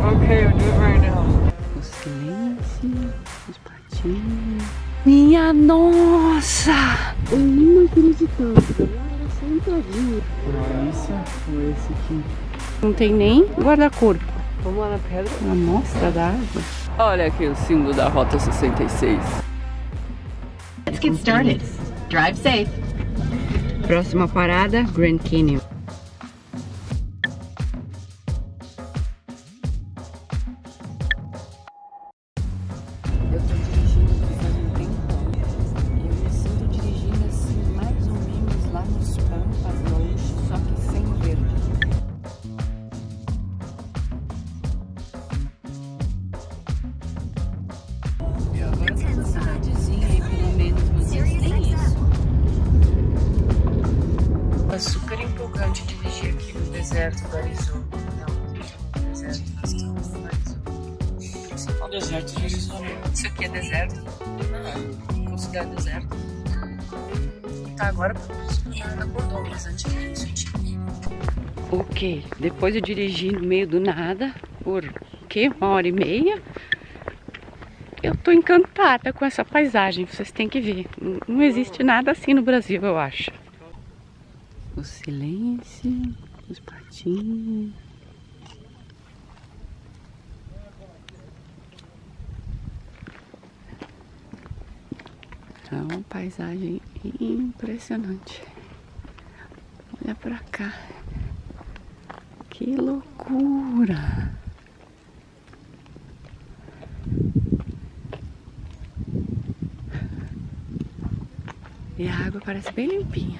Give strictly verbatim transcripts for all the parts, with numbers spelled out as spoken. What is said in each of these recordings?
Okay, I'll do it right now. O silêncio, os patinhos. Minha nossa! Eu não acreditava. Era sentadinho. Ah, isso ou esse aqui? Não tem nem guarda-corpo. Vamos lá na pedra. Uma amostra da água. Olha aqui o símbolo da Rota sessenta e seis. Let's get started. Drive safe. Próxima parada, Grand Canyon. Eu tô dirigindo faz um tempo e eu me sinto dirigindo assim, mais ou menos lá nos Pampas, longe, só que sem verde. E agora tem uma cidadezinha aí, pelo menos, vocês têm isso. É super empolgante dirigir aqui no deserto do Arizona. Não, no deserto, nós estamos no Arizona. O principal deserto de Arizona. Isso aqui é deserto? Não, é considerado deserto. E tá agora nada acordou, mas antes disso tinha. Ok, depois eu dirigi no meio do nada por o quê? Uma hora e meia. Eu tô encantada com essa paisagem, vocês têm que ver. Não existe nada assim no Brasil, eu acho. O silêncio, os patinhos. É uma paisagem impressionante. Olha pra cá. Que loucura! E a água parece bem limpinha.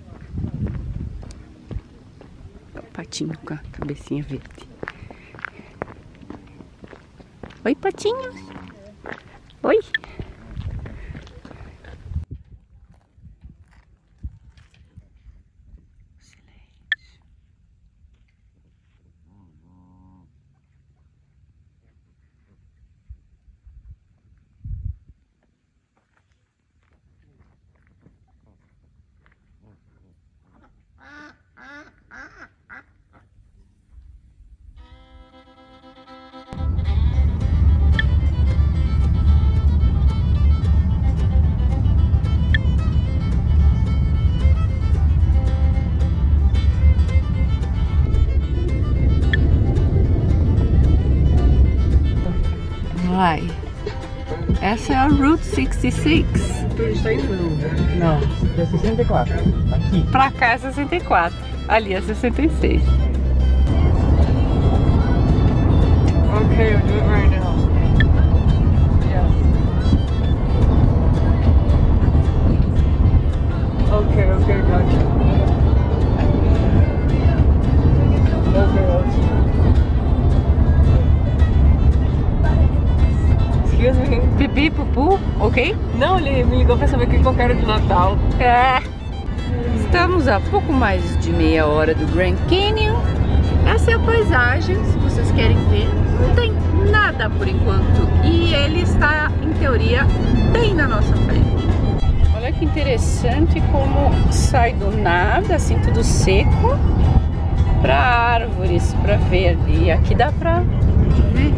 O patinho com a cabecinha verde. Oi, patinhos. Oi. Vai. Essa é a Route sessenta e seis. Tu está indo? Não, é sessenta e quatro. Aqui. Pra cá é sessenta e quatro. Ali é sessenta e seis. Okay, I'll do it right now. Yes. Okay, okay, gotcha. Okay, gotcha. Excuse me. Pipi, pupu, ok? Não, ele me ligou pra saber o que eu quero de Natal. É. Estamos a pouco mais de meia hora do Grand Canyon. Essa é a paisagem, se vocês querem ver. Não tem nada por enquanto. E ele está, em teoria, bem na nossa frente. Olha que interessante como sai do nada, assim, tudo seco, para árvores, para verde. E aqui dá pra ver.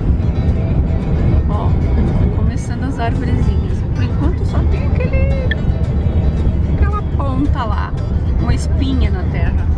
Ó, começando as arvorezinhas. Por enquanto só tem aquele, aquela ponta lá, uma espinha na terra.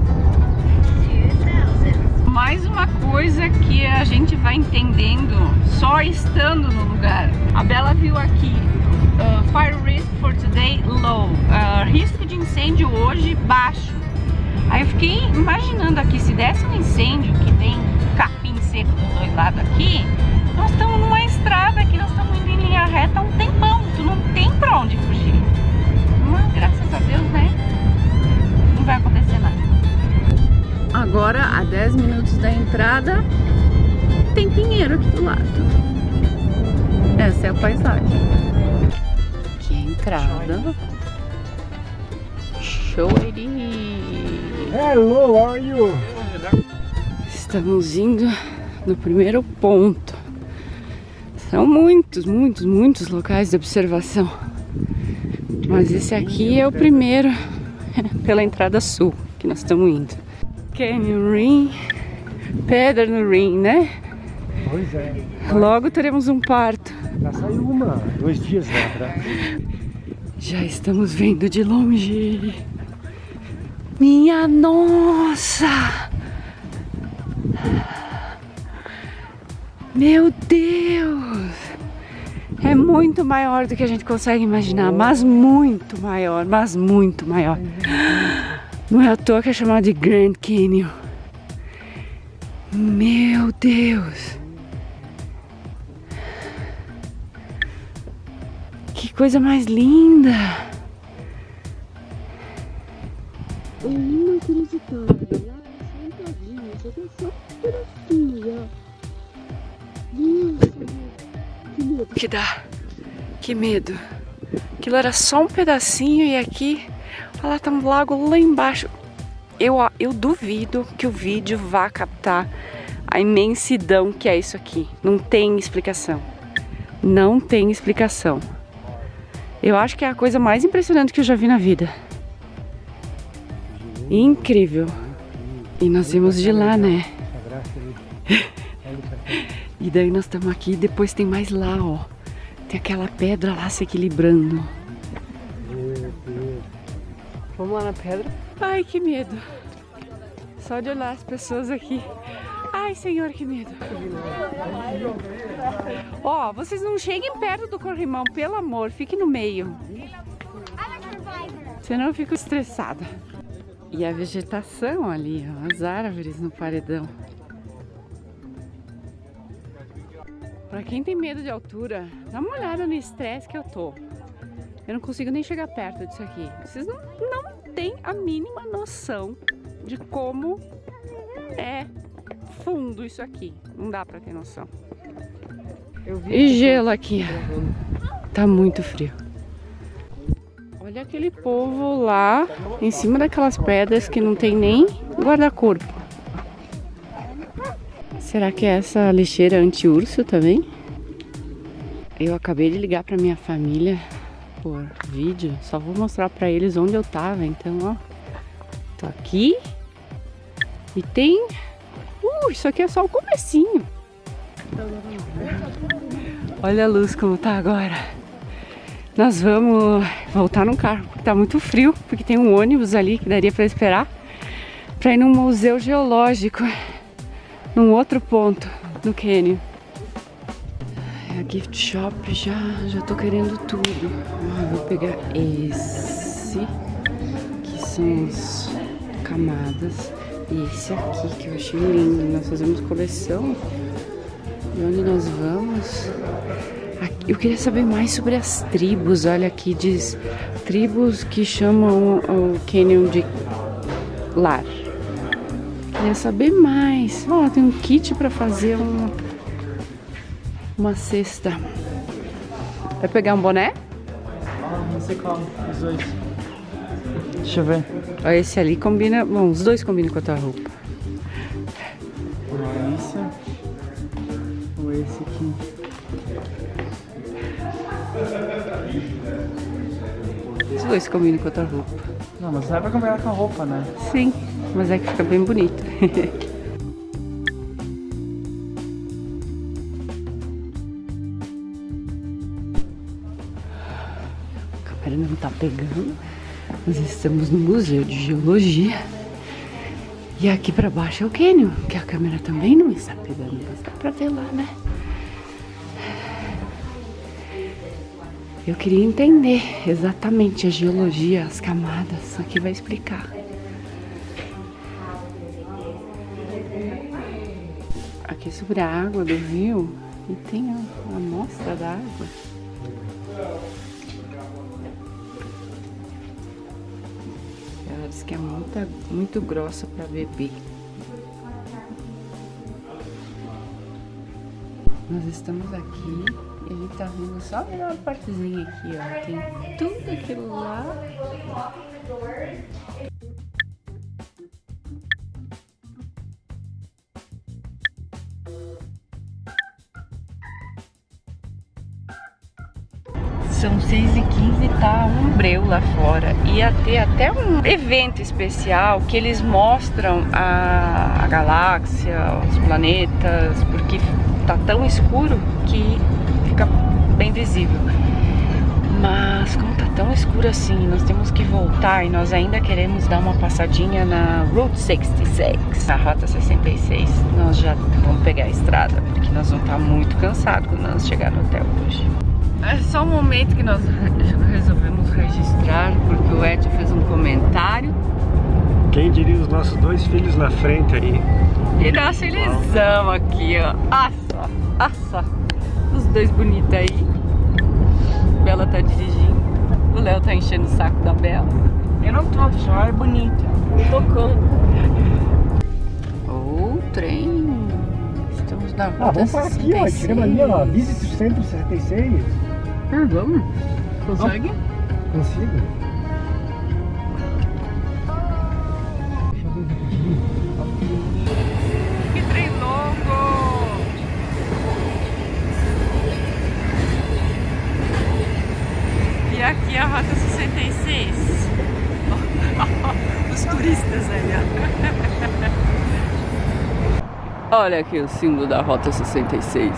Mais uma coisa que a gente vai entendendo só estando no lugar. A Bela viu aqui, uh, fire risk for today low, uh, risco de incêndio hoje baixo. Aí eu fiquei imaginando aqui, se desse um incêndio que tem capim seco dos dois lados aqui, nós estamos numa estrada aqui, nós estamos indo em linha reta há um tempão, tu não tem pra onde fugir. Mas graças a Deus, né, não vai acontecer nada. Agora, a dez minutos da entrada, tem pinheiro aqui do lado. Essa é a paisagem. Aqui é a entrada. Show it. Hello, how are you? Estamos indo no primeiro ponto. São muitos, muitos, muitos locais de observação. Mas esse aqui é o primeiro pela entrada sul que nós estamos indo. Canyon Rim, pedra no rim, né? Pois é. Logo teremos um parto. Já saiu uma, dois dias lá atrás. Já estamos vendo de longe. Minha nossa! Meu Deus! É muito maior do que a gente consegue imaginar, mas muito maior, mas muito maior. Não é à toa que é chamado de Grand Canyon. Meu Deus! Que coisa mais linda! É inacreditável. Lá sentadinho, só tem só um pedacinho, ó. Que medo que dá. Que medo. Aquilo era só um pedacinho e aqui, olha lá, tá um lago lá embaixo. Eu, eu duvido que o vídeo vá captar a imensidão que é isso aqui. Não tem explicação. Não tem explicação. Eu acho que é a coisa mais impressionante que eu já vi na vida. Incrível. E nós vimos de lá, né? E daí nós estamos aqui e depois tem mais lá, ó. Tem aquela pedra lá se equilibrando. Vamos lá na pedra? Ai, que medo. Só de olhar as pessoas aqui. Ai, senhor, que medo. Ó, vocês não cheguem perto do corrimão, pelo amor. Fique no meio. Senão eu fico estressada. E a vegetação ali, ó. As árvores no paredão. Pra quem tem medo de altura, dá uma olhada no estresse que eu tô. Eu não consigo nem chegar perto disso aqui. Vocês não, não têm a mínima noção de como é fundo isso aqui. Não dá pra ter noção. E gelo aqui, ó. Tá muito frio. Olha aquele povo lá em cima daquelas pedras que não tem nem guarda-corpo. Será que é essa lixeira anti-urso também? Eu acabei de ligar pra minha família por vídeo. Só vou mostrar pra eles onde eu tava. Então, ó. Tô aqui. E tem... Uh, isso aqui é só o comecinho. Olha a luz como tá agora. Nós vamos voltar no carro, porque tá muito frio. Porque tem um ônibus ali que daria pra esperar. Pra ir num museu geológico. Num outro ponto do Canyon. A gift shop já, já tô querendo tudo. Ah, vou pegar esse, que são as camadas. E esse aqui que eu achei lindo. Nós fazemos coleção. E onde nós vamos? Aqui, eu queria saber mais sobre as tribos. Olha aqui, diz tribos que chamam o Canyon de lar. Queria saber mais. Ó, oh, tem um kit pra fazer uma, uma cesta. Vai pegar um boné? Ah, não sei qual, os dois. Deixa eu ver. Ó, esse ali combina. Bom, os dois combinam com a tua roupa. Não, esse ou esse aqui. Os dois combinam com a tua roupa. Não, mas não é pra combinar com a roupa, né? Sim, mas é que fica bem bonito. A câmera não tá pegando. Nós estamos no Museu de Geologia. E aqui pra baixo é o Canyon, que a câmera também não está pegando. Mas dá pra ver lá, né? Eu queria entender exatamente a geologia, as camadas. Aqui vai explicar. Aqui sobre a água do rio. E tem a amostra da água. Ela diz que é muita, muito grossa para beber. Nós estamos aqui e a gente tá vendo só a melhor partezinha aqui, ó. Tem tudo aquilo lá. São seis e quinze e tá um breu lá fora. Ia ter até um evento especial que eles mostram a, a galáxia, os planetas, porque tá tão escuro que fica bem visível. Mas como tá tão escuro assim, nós temos que voltar e nós ainda queremos dar uma passadinha na Route sessenta e seis, a Rota sessenta e seis. Nós já vamos pegar a estrada, porque nós vamos estar muito cansados quando nós chegar no hotel hoje. É só um momento que nós resolvemos registrar, porque o Edson fez um comentário. Quem diria os nossos dois filhos na frente aí? E nós felizão aqui, ó. Ah só, ah só. Os dois bonitos aí. Bela tá dirigindo. O Léo tá enchendo o saco da Bela. Eu não tô, só é bonita. Tocando. O trem. Estamos na Rota Ah, vamos para aqui, ó. Tiramos ali, ó. Visit o Centro sessenta e seis. Hum, vamos. Consegue? Consigo. Que trem longo! E aqui a Rota sessenta e seis. Os turistas aí, ó. Olha aqui o símbolo da Rota sessenta e seis.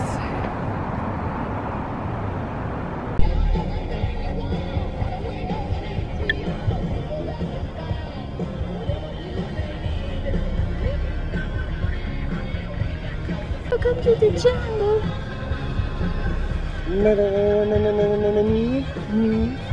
Welcome to the jungle. Na, na, na, na, na, na, na, na, na.